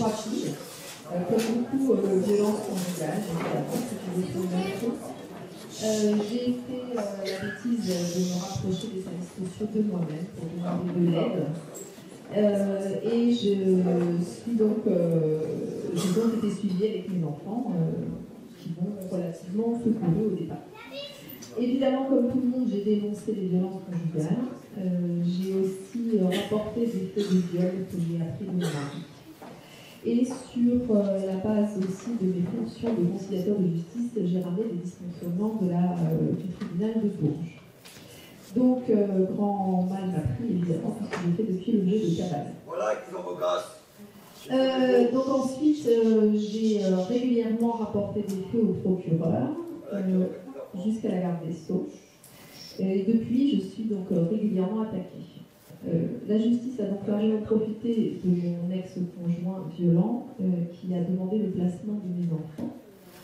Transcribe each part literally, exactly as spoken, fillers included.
rapide. Euh, comme beaucoup euh, de violences conjugales, évidemment, c'est une chose. Euh, j'ai fait euh, la bêtise de me rapprocher des services sociaux de moi-même pour demander de l'aide. Euh, et je suis donc, euh, j'ai donc été suivie avec mes enfants euh, qui m'ont relativement secourue au départ. Évidemment, comme tout le monde, j'ai dénoncé les violences conjugales. Euh, j'ai aussi euh, rapporté des faits de viol que j'ai appris de mon mari. Et sur euh, la base aussi de mes fonctions de conciliateur de justice, j'ai ramené des dysfonctionnements de la, euh, du tribunal de Bourges. Donc, euh, grand mal m'a pris, évidemment, puisque j'ai fait depuis le jeu de cabane. Voilà, qu'ils en recassent. Euh, donc ensuite, euh, j'ai euh, régulièrement rapporté des faits au procureur, euh, jusqu'à la garde des Sceaux. Et depuis, je suis donc euh, régulièrement attaquée. Euh, la justice a donc largement profité de mon ex-conjoint violent euh, qui a demandé le placement de mes enfants.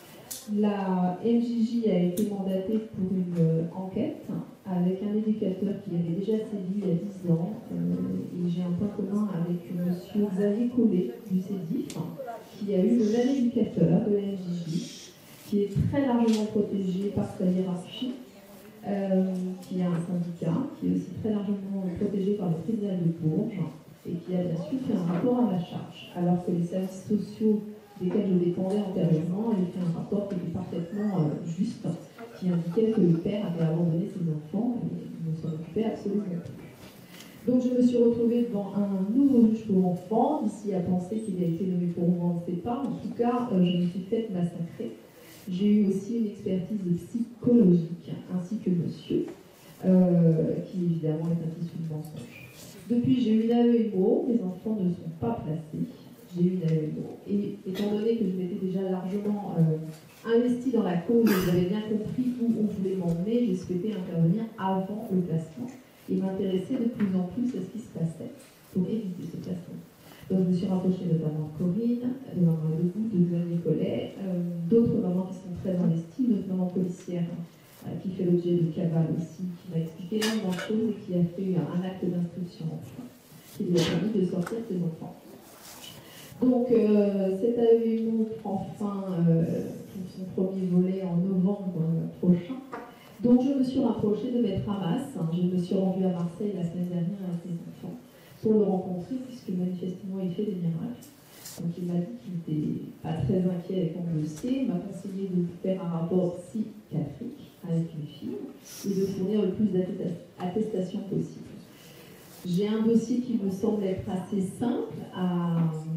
La M J J a été mandatée pour une euh, enquête avec un éducateur qui avait déjà sévi il y a dix ans. Euh, et j'ai un point commun avec M. Xavier Collet du CEDIF, qui a eu le même éducateur de la M J J, qui est très largement protégé par sa hiérarchie. Euh, qui a un syndicat, qui est aussi très largement protégé par le tribunal de Bourges et qui a bien sûr fait un rapport à ma charge, alors que les services sociaux desquels je dépendais antérieurement avaient fait un rapport qui était parfaitement euh, juste, qui indiquait que le père avait abandonné ses enfants et ne s'en occupait absolument plus. Donc je me suis retrouvée devant un nouveau juge pour enfants, ici à penser qu'il a été nommé pour moi, on ne sait pas, en tout cas euh, je me suis faite massacrer. J'ai eu aussi une expertise psychologique, ainsi que monsieur, euh, qui évidemment est un tissu de mensonge. Depuis, j'ai eu une A E M O, mes enfants ne sont pas placés, j'ai eu une A E M O. Et étant donné que je m'étais déjà largement euh, investie dans la cause, et j'avais bien compris où on voulait m'emmener, j'ai souhaité intervenir avant le placement et m'intéresser de plus en plus à ce qui se passait pour éviter ce placement. Donc je me suis rapprochée notamment de Corinne, de Maman Debout, de Xavier Collet, euh, d'autres mamans qui sont très investies, notre maman policière euh, qui fait l'objet de cavale aussi, qui m'a expliqué énormément de choses et qui a fait un, un acte d'instruction enfin, qui lui a permis de sortir ses enfants. Donc euh, cette A E M O prend fin euh, pour son premier volet en novembre euh, prochain. Donc je me suis rapprochée de Maître Hamas, je me suis rendue à Marseille la semaine dernière avec mes enfants pour le rencontrer, puisque manifestement il fait des miracles. Donc il m'a dit qu'il n'était pas très inquiet avec mon dossier, il m'a conseillé de faire un rapport psychiatrique avec une fille et de fournir le plus d'attestations possible. J'ai un dossier qui me semble être assez simple à,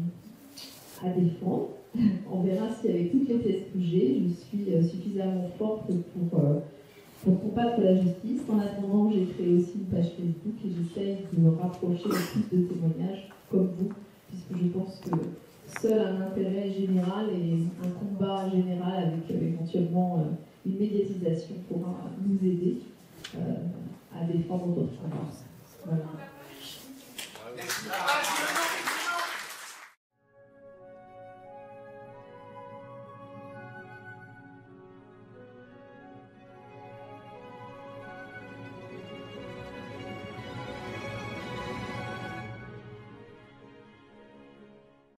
à défendre. On verra si avec toutes les tests que j'ai, je suis suffisamment forte pour... Euh, pour combattre la justice. En attendant, j'ai créé aussi une page Facebook et j'essaye de me rapprocher le plus de témoignages comme vous, puisque je pense que seul un intérêt général et un combat général avec euh, éventuellement euh, une médiatisation pourra nous aider euh, à défendre notre combat. Voilà.